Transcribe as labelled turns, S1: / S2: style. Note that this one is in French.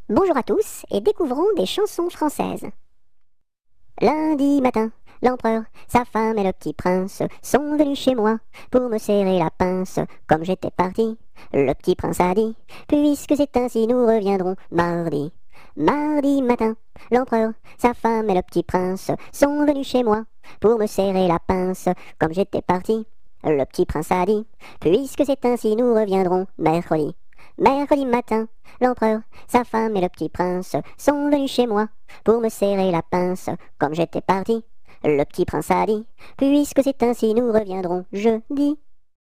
S1: Bonjour à tous et découvrons des chansons françaises. Lundi matin, l'empereur, sa femme et le petit prince sont venus chez moi pour me serrer la pince. Comme j'étais parti, le petit prince a dit, puisque c'est ainsi nous reviendrons mardi. Mardi matin, l'empereur, sa femme et le petit prince sont venus chez moi pour me serrer la pince. Comme j'étais parti, le petit prince a dit, puisque c'est ainsi nous reviendrons mercredi. Mercredi matin, l'empereur, sa femme et le petit prince sont venus chez moi pour me serrer la pince. Comme j'étais parti, le petit prince a dit, puisque c'est ainsi nous reviendrons jeudi.